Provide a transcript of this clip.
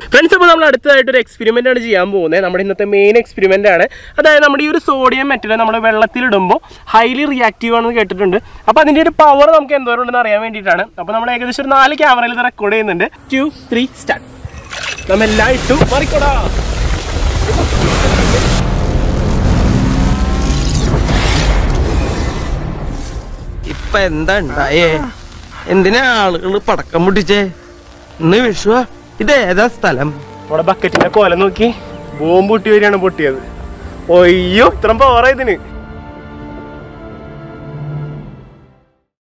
Friends, അപ്പോൾ നമ്മൾ അടുത്തതായിട്ടൊരു experiment ആണ് ചെയ്യാൻ പോകുന്നത്. നമ്മുടെ ഇന്നത്തെ മെയിൻ എക്സ്പെരിമെൻ്റ് ആണ്. അതായത് നമ്മുടെ ഈ ഒരു സോഡിയം മെറ്റൽ നമ്മൾ വെള്ളത്തിലിടുമ്പോൾ ഹൈലി റിയാക്റ്റീവ് ആണെന്ന് കേട്ടിട്ടുണ്ട്. അപ്പോൾ അതിൻ്റെ ഒരു പവർ നമുക്ക് എന്തോരം ഉണ്ടെന്ന് അറിയാൻ വേണ്ടിയിട്ടാണ്. അപ്പോൾ നമ്മൾ ഏകദേശം ഒരു 4 ക്യാമറയിൽ ഇത് റെക്കോർഡ് ചെയ്യുന്നുണ്ട്. 2, 3 സ്റ്റാർട്ട്. നമ്മെല്ലാം ഇട്ടു മറിക്കോടാ. ഇപ്പൊ എന്താ ഉണ്ടായേ? എന്തിനാ ആളുകൾ പടക്കം പൊട്ടിച്ചേ? ഇന്ന് വിഷുവ. ഇത് ഏതാ സ്ഥലം? നമ്മുടെ ബക്കറ്റിന്റെ കോല നോക്കി ബോംബ് പൊട്ടി വരികയാണ് പൊട്ടിയത്. ഒയ്യോ, ഇത്രയും പവറാ ഇതിന്.